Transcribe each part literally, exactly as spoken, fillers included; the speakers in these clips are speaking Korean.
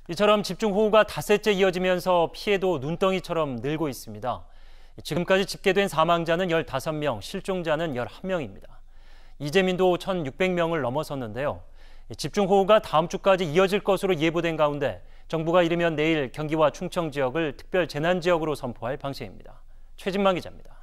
이처럼 집중호우가 닷새째 이어지면서 피해도 눈덩이처럼 늘고 있습니다. 지금까지 집계된 사망자는 열다섯 명, 실종자는 열한 명입니다. 이재민도 천육백 명을 넘어섰는데요. 집중호우가 다음 주까지 이어질 것으로 예보된 가운데 정부가 이르면 내일 경기와 충청 지역을 특별 재난지역으로 선포할 방침입니다. 최진만 기자입니다.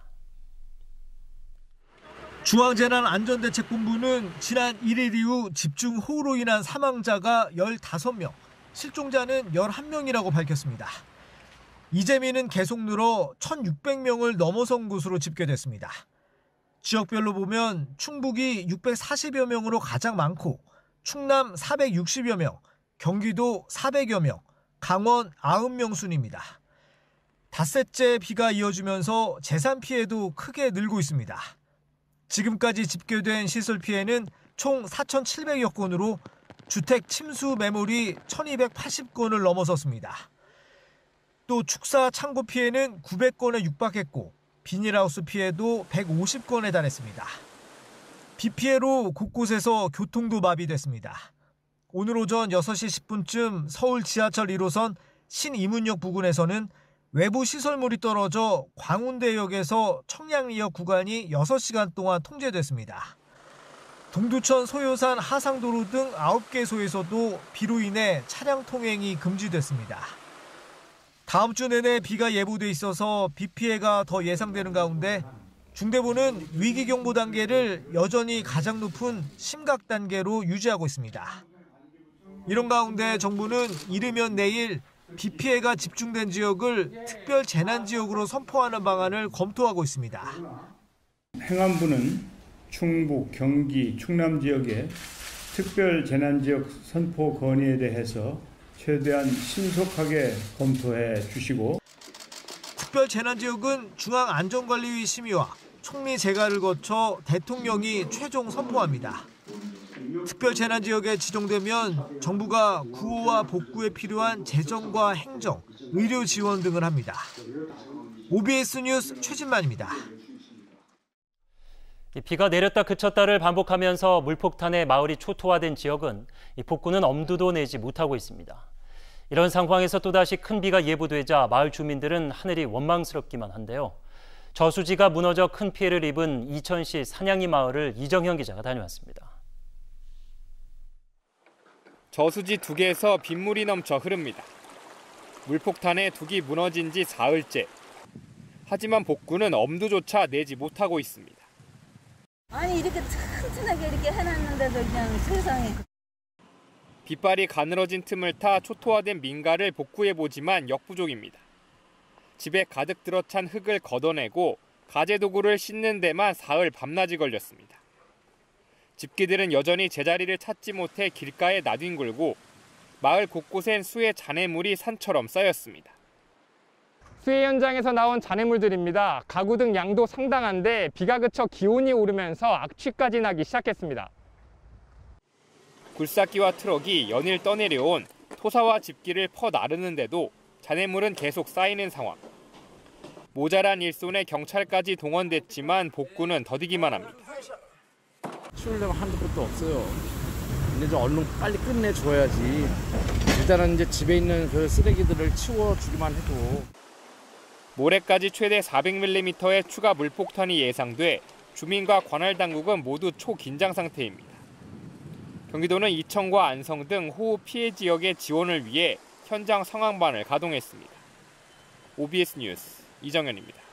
중앙재난안전대책본부는 지난 일 일 이후 집중호우로 인한 사망자가 열다섯 명, 실종자는 열한 명이라고 밝혔습니다. 이재민은 계속 늘어 천육백 명을 넘어선 곳으로 집계됐습니다. 지역별로 보면 충북이 육백사십여 명으로 가장 많고 충남 사백육십여 명, 경기도 사백여 명, 강원 구십 명 순입니다. 닷새째 비가 이어지면서 재산 피해도 크게 늘고 있습니다. 지금까지 집계된 시설 피해는 총 사천칠백여 건으로 주택 침수 매물이 천이백팔십 건을 넘어섰습니다. 또 축사 창고 피해는 구백 건에 육박했고 비닐하우스 피해도 백오십 건에 달했습니다. 비 피해로 곳곳에서 교통도 마비됐습니다. 오늘 오전 여섯 시 십 분쯤 서울 지하철 일 호선 신이문역 부근에서는 외부 시설물이 떨어져 광운대역에서 청량리역 구간이 여섯 시간 동안 통제됐습니다. 동두천 소요산 하상도로 등 아홉 개소에서도 비로 인해 차량 통행이 금지됐습니다. 다음 주 내내 비가 예보돼 있어서 비 피해가 더 예상되는 가운데 중대본은 위기경보 단계를 여전히 가장 높은 심각 단계로 유지하고 있습니다. 이런 가운데 정부는 이르면 내일 비 피해가 집중된 지역을 특별 재난지역으로 선포하는 방안을 검토하고 있습니다. 행안부는 충북, 경기, 충남 지역의 특별 재난지역 선포 건의에 대해서 최대한 신속하게 검토해 주시고 특별 재난지역은 중앙안전관리위 심의와 총리 재가를 거쳐 대통령이 최종 선포합니다. 특별 재난지역에 지정되면 정부가 구호와 복구에 필요한 재정과 행정, 의료 지원 등을 합니다. 오비에스 뉴스 최진만입니다. 비가 내렸다 그쳤다를 반복하면서 물폭탄에 마을이 초토화된 지역은 복구는 엄두도 내지 못하고 있습니다. 이런 상황에서 또다시 큰 비가 예보되자 마을 주민들은 하늘이 원망스럽기만 한데요. 저수지가 무너져 큰 피해를 입은 이천시 산양이 마을을 이정현 기자가 다녀왔습니다. 저수지 두 개에서 빗물이 넘쳐 흐릅니다. 물폭탄에 둑이 무너진 지 사흘째. 하지만 복구는 엄두조차 내지 못하고 있습니다. 아니 이렇게 튼튼하게 이렇게 해놨는데도 그냥 세상에. 빗발이 가늘어진 틈을 타 초토화된 민가를 복구해보지만 역부족입니다. 집에 가득 들어찬 흙을 걷어내고 가재도구를 씻는 데만 사흘 밤낮이 걸렸습니다. 집기들은 여전히 제자리를 찾지 못해 길가에 나뒹굴고 마을 곳곳엔 수의 잔해물이 산처럼 쌓였습니다. 수해 현장에서 나온 잔해물들입니다. 가구 등 양도 상당한데 비가 그쳐 기온이 오르면서 악취까지 나기 시작했습니다. 굴삭기와 트럭이 연일 떠내려온 토사와 집기를 퍼 나르는데도 잔해물은 계속 쌓이는 상황. 모자란 일손에 경찰까지 동원됐지만 복구는 더디기만 합니다. 치우려면 한도 끝도 없어요. 근데 좀 얼른 빨리 끝내줘야지. 일단은 이제 집에 있는 그 쓰레기들을 치워주기만 해도. 모레까지 최대 사백 밀리미터의 추가 물폭탄이 예상돼 주민과 관할 당국은 모두 초긴장 상태입니다. 경기도는 이천과 안성 등 호우 피해 지역의 지원을 위해 현장 상황반을 가동했습니다. 오비에스 뉴스 이정현입니다.